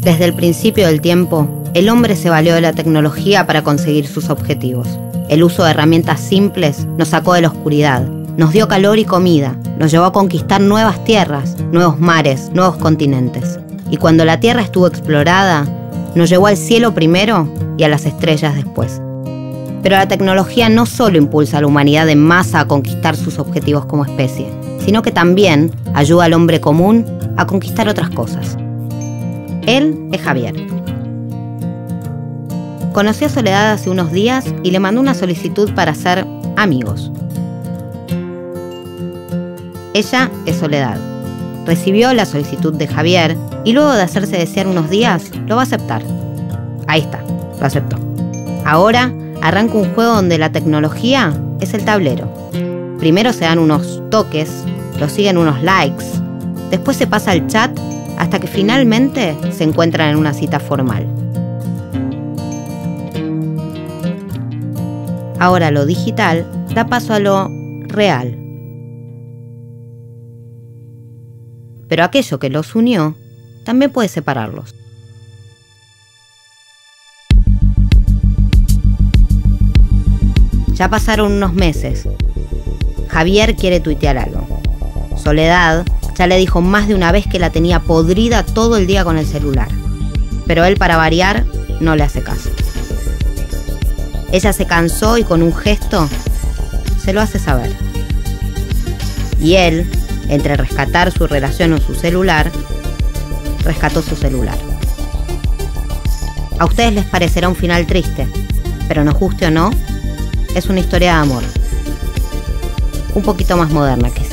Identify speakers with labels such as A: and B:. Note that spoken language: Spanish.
A: Desde el principio del tiempo, el hombre se valió de la tecnología para conseguir sus objetivos. El uso de herramientas simples nos sacó de la oscuridad, nos dio calor y comida, nos llevó a conquistar nuevas tierras, nuevos mares, nuevos continentes. Y cuando la Tierra estuvo explorada, nos llevó al cielo primero y a las estrellas después. Pero la tecnología no solo impulsa a la humanidad en masa a conquistar sus objetivos como especie, sino que también ayuda al hombre común a conquistar otras cosas. Él es Javier. Conocí a Soledad hace unos días y le mandó una solicitud para ser amigos. Ella es Soledad. Recibió la solicitud de Javier y luego de hacerse desear unos días, lo va a aceptar. Ahí está, lo aceptó. Ahora arranca un juego donde la tecnología es el tablero. Primero se dan unos toques, lo siguen unos likes, después se pasa al chat hasta que finalmente se encuentran en una cita formal. Ahora lo digital da paso a lo real. Pero aquello que los unió también puede separarlos. Ya pasaron unos meses. Javier quiere tuitear algo. Soledad ya le dijo más de una vez que la tenía podrida todo el día con el celular. Pero él, para variar, no le hace caso. Ella se cansó y con un gesto se lo hace saber. Y él, entre rescatar su relación o su celular, rescató su celular. A ustedes les parecerá un final triste, pero nos guste o no, es una historia de amor. Un poquito más moderna que